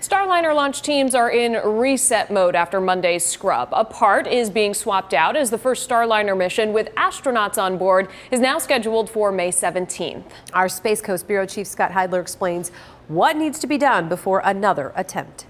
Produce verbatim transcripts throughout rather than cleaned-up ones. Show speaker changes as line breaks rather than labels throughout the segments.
Starliner launch teams are in reset mode after Monday's scrub. A part is being swapped out as the first Starliner mission with astronauts on board is now scheduled for May seventeenth.
Our Space Coast Bureau Chief Scott Heidler explains what needs to be done before another attempt.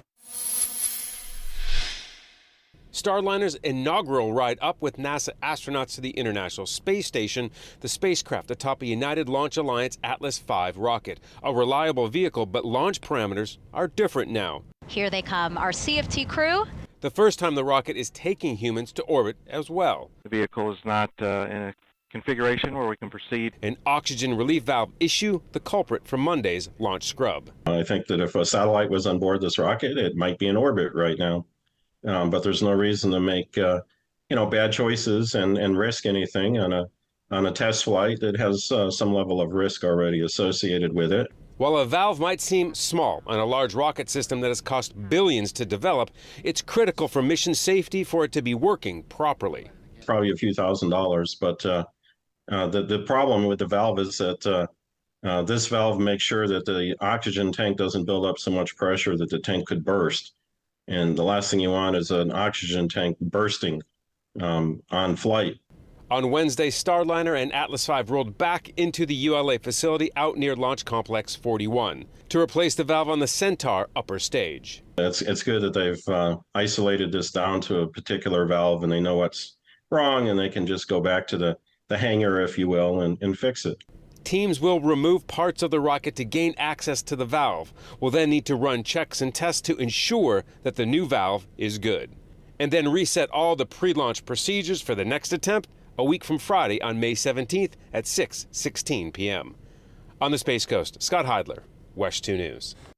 Starliner's inaugural ride up with NASA astronauts to the International Space Station, the spacecraft atop a United Launch Alliance Atlas five rocket. A reliable vehicle, but launch parameters are different now.
Here they come, our C F T crew.
The first time the rocket is taking humans to orbit as well.
The vehicle is not uh, in a configuration where we can proceed.
An oxygen relief valve issue, the culprit for Monday's launch scrub.
I think that if a satellite was on board this rocket, it might be in orbit right now. Um, but there's no reason to make, uh, you know, bad choices and, and risk anything on a on a test flight that has uh, some level of risk already associated with it.
While a valve might seem small on a large rocket system that has cost billions to develop, it's critical for mission safety for it to be working properly.
Probably a few thousand dollars, but uh, uh, the, the problem with the valve is that uh, uh, this valve makes sure that the oxygen tank doesn't build up so much pressure that the tank could burst. And the last thing you want is an oxygen tank bursting um, on flight.
On Wednesday, Starliner and Atlas five rolled back into the U L A facility out near Launch Complex forty-one to replace the valve on the Centaur upper stage.
It's, it's good that they've uh, isolated this down to a particular valve and they know what's wrong and they can just go back to the, the hangar, if you will, and, and fix it.
Teams will remove parts of the rocket to gain access to the valve. We'll then need to run checks and tests to ensure that the new valve is good. And then reset all the pre-launch procedures for the next attempt a week from Friday on May seventeenth at six sixteen p m On the Space Coast, Scott Heidler, WESH two News.